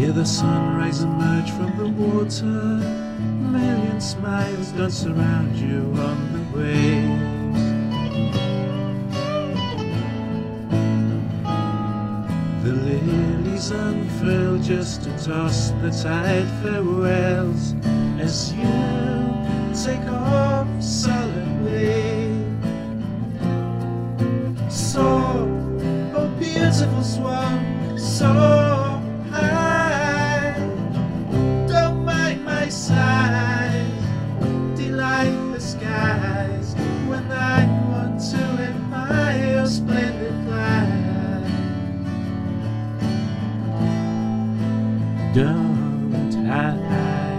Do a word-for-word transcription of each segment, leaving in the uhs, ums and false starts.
Hear the sunrise emerge from the water, a million smiles dance around you on the waves. The lilies unfurl just to toss the tide farewells as you take off solemnly. Soar, oh beautiful swan, soar high. Don't mind my sighs, delight the skies when I want to admire your splendid flight. Don't hide.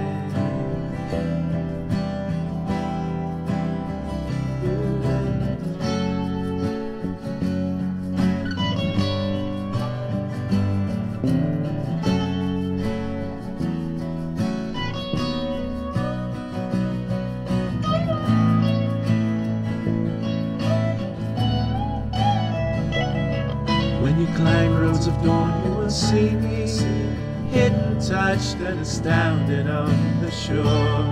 When you climb roads of dawn, you will see me, hidden, touched, and astounded on the shore.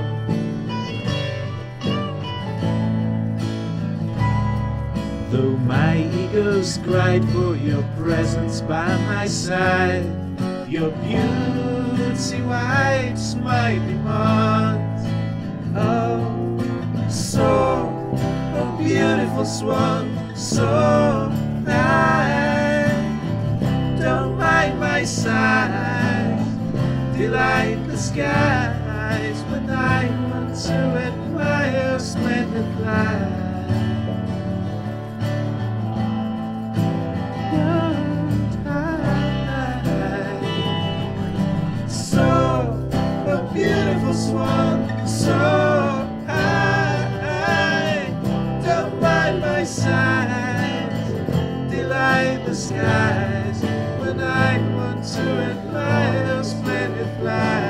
Though my ego's cried for your presence by my side, your beauty wipes my demands. Oh, soar, a beautiful swan, soar high. Don't mind my sighs, delight the skies when I want to admire your splendid flight. Don't hide. Soar, a beautiful swan, soar high. Don't mind my sighs, delight the skies when I want to admire your splendid flight.